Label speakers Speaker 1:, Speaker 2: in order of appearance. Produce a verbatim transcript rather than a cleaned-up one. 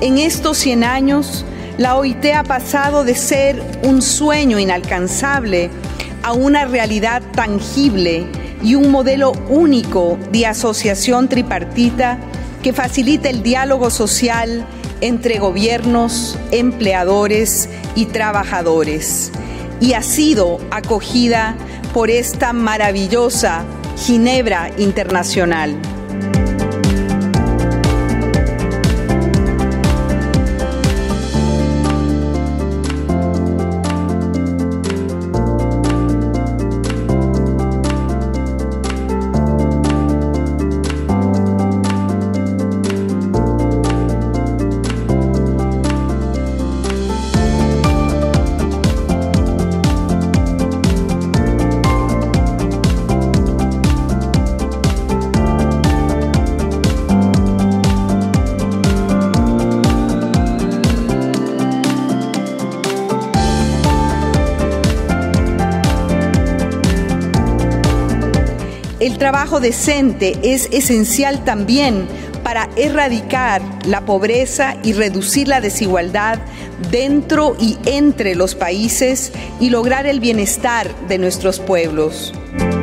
Speaker 1: En estos cien años, la O I T ha pasado de ser un sueño inalcanzable a una realidad tangible y un modelo único de asociación tripartita que facilita el diálogo social entre gobiernos, empleadores y trabajadores. Y ha sido acogida por esta maravillosa Ginebra Internacional. El trabajo decente es esencial también para erradicar la pobreza y reducir la desigualdad dentro y entre los países y lograr el bienestar de nuestros pueblos.